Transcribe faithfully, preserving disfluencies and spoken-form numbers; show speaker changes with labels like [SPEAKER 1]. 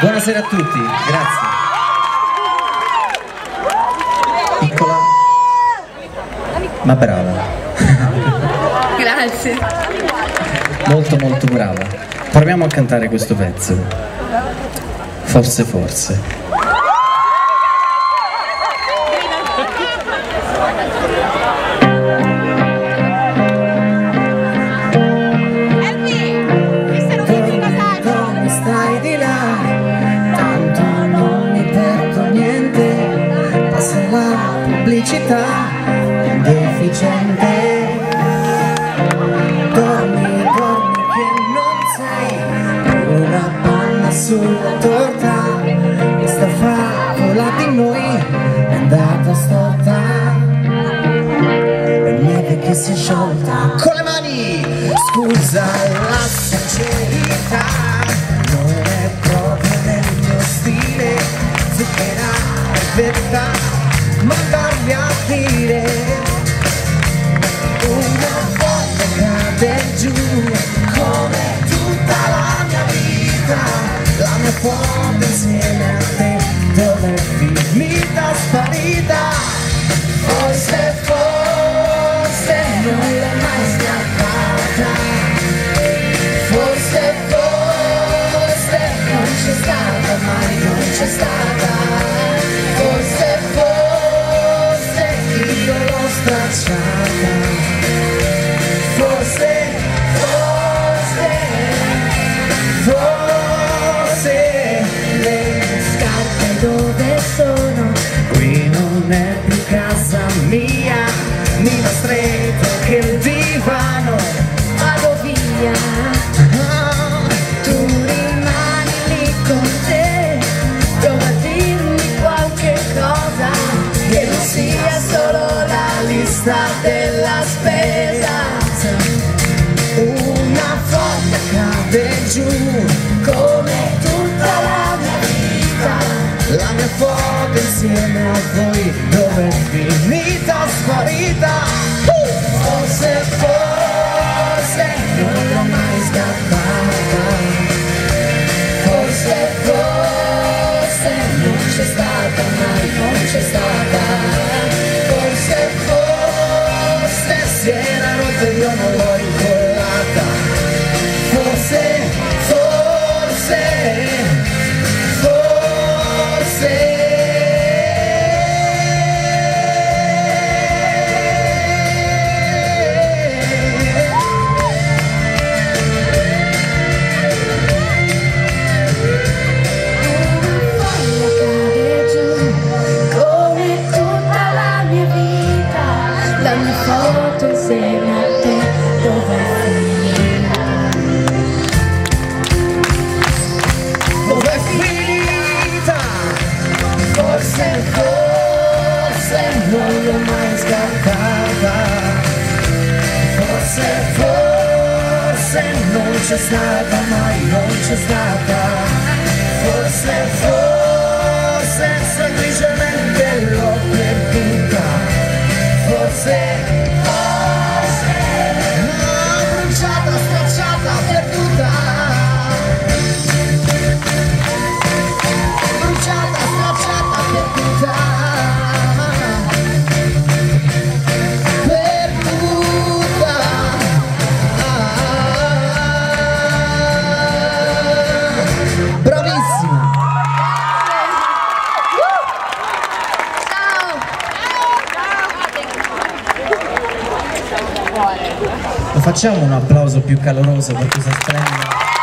[SPEAKER 1] Buonasera a tutti, grazie. Piccola, ma brava.
[SPEAKER 2] Grazie.
[SPEAKER 1] Molto molto brava. Proviamo a cantare questo pezzo. Forse forse.
[SPEAKER 3] Pubblicità deficiente. Dormi, dormi che non sei una panna sulla torta. Questa favola di noi è andata storta. E neve che si è sciolta con le mani. Scusa la sincerità, non è proprio nel mio stile. Zucchera e verità, mandarmi a dire una volta cade giù come tutta la mia vita. La mia foto insieme a te dove è finita, sparita. Forse, forse non l'ho mai scappata. Forse, forse non c'è stata, mai non c'è stata. Forse, forse io l'ho stracciata. Forse, forse, forse le scarpe dove sono? Qui non è più casa mia, mi va stretto che il divano. Vado via, ah, tu rimani lì con te, dove dirmi qualche cosa che non sia solo la lista della spesa. Una foglia cade giù come tutta la mia vita. La mia foto insieme a voi dove è finita, sparita. Forse, forse non l'ho mai scappata. Forse, forse non c'è stata, mai non c'è stata. Forse, forse si era rotta e io non l'ho incollata. Forse, forse, forse. La mia foto insieme a te dove è finita? Dove è finita? Forse, forse non l'ho mai scappata. Forse, forse non c'è stata, mai non c'è stata. Forse, forse semplicemente l'ho perduta. Forse, forse, no, bruciata, stracciata, perduta. Bruciata, stracciata, perduta. Perduta. Bravissima.
[SPEAKER 1] Lo facciamo un applauso più caloroso per questa splendida